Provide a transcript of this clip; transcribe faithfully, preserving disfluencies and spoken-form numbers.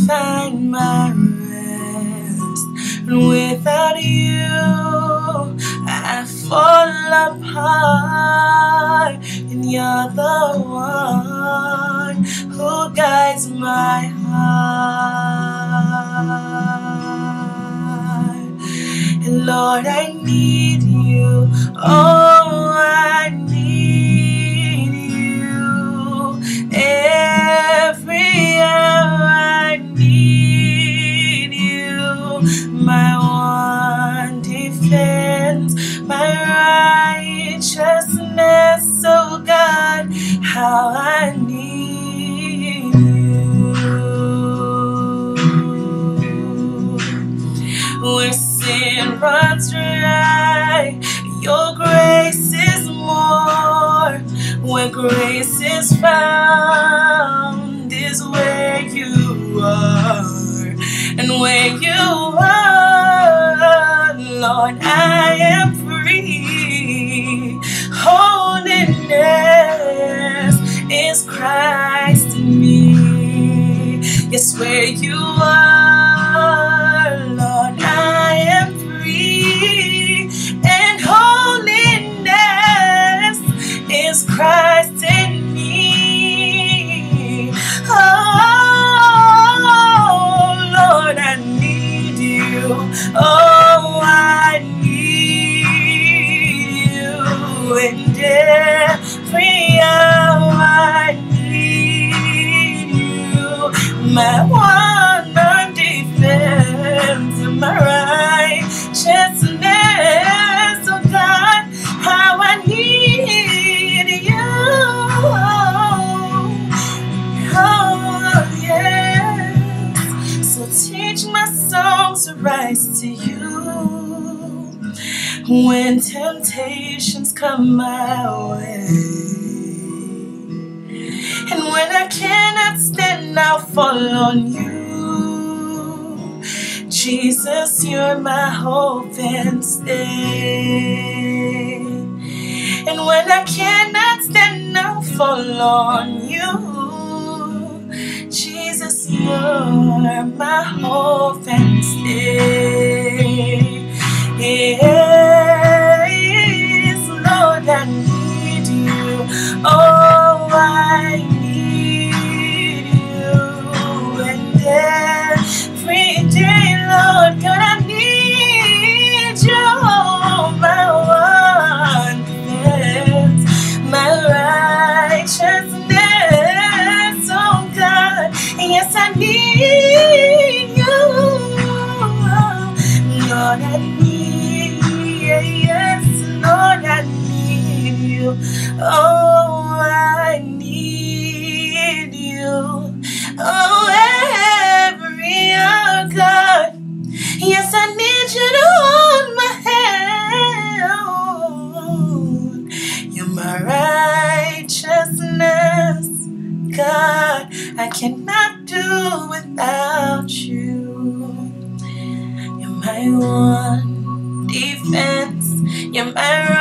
find my rest. And without you, I fall apart. And you're the one who guides my heart. And Lord, I need you. Oh, I need you. Every hour I need you. My one defense, my righteousness. Oh God, how I need you. Where sin runs dry, your grace is more. Where grace is found is where you are. And where you are, Lord, I am free. Holiness is Christ in me. Yes, where you are, Lord, I am free. And holiness is Christ in me. Oh, Lord, I need you. Oh, I need you. And every hour I need you. My one defense, my righteousness. Oh God, how I need you. Oh, yes. So teach my song to rise to you when temptations come my way. And when I cannot stand, I'll fall on you. Jesus, you're my hope and stay. And when I cannot stand, I'll fall on you. Jesus, you're my hope and stay. Yes, Lord, I need you. Oh, I need you. And every day, Lord, God, I need you. My one defense, my righteousness. Oh God, yes, I need you. Lord, I need you. Yes, Lord, I need you. Oh, I need you. Oh, every hour, God. Yes, I need you to hold my hand. You're my righteousness, God. I cannot do without you. You're my one defense. You're my